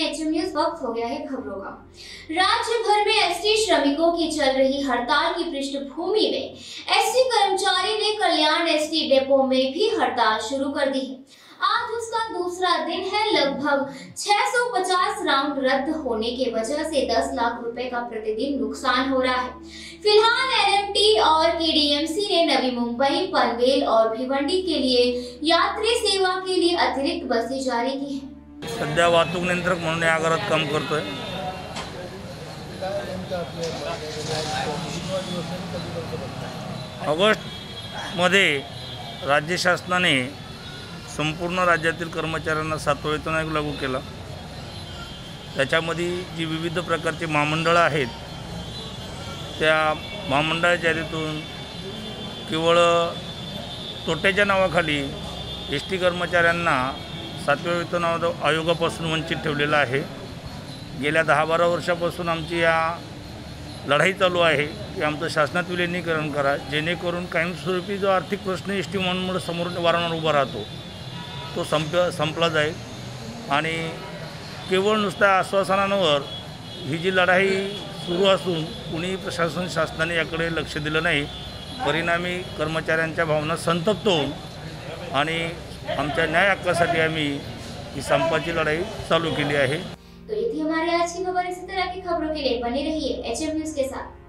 HM news वक्त हो गया है खबरों का। राज्य भर में एसटी श्रमिकों की चल रही हड़ताल की पृष्ठभूमि में एसटी कर्मचारी ने कल्याण एसटी डिपो में भी हड़ताल शुरू कर दी है। आज उसका दूसरा दिन है। लगभग 650 राउंड रद्द होने की वजह से 10 लाख रुपए का प्रतिदिन नुकसान हो रहा है। फिलहाल एनएमटी और केडीएमसी ने नवी मुंबई, पनवेल और भिवंडी के लिए यात्री सेवा के लिए अतिरिक्त बसें जारी की है। सध्या वाहतूक नियंत्रक म्हणून या आगारात काम करतोय। ऑगस्ट मध्ये राज्य शासनाने संपूर्ण राज्यातील कर्मचाऱ्यांना 7वा वेतन आयोग लागू केला। त्याच्यामध्ये जी विविध प्रकारची महामंडळं आहेत त्या महामंडळाच्या यादीतून केवळ तोट्याच्या नावाखाली एसटी कर्मचाऱ्यांना 7व्या वेतन आयोगापासून वंचित ठेवलेलं आहे। गेल्या 10-12 वर्षापासून आमची या लढाई चालू आहे की आमचं शासनात विलीनीकरण करा, जेणेकरून कायमस्वरूपी जो आर्थिक प्रश्न एसटी म्हणून समोर वारंवार उभा राहतो तो संपला जाईल। आणि केवळ नुसत्या आश्वासनांवर ही जी लढाई सुरू असून कुणी प्रशासन शासनाने याकडे लक्ष दिलं नाही। परिणामी कर्मचाऱ्यांच्या भावना संतप्त होऊन आणि आमच्या न्याय हक्कासाठी आम्ही ही संपाची लढाई चालू केली आहे। तो ये थी हमारी आज की खबर। इसी तरह की खबरों के लिए बने रहिए एचएम न्यूज के साथ।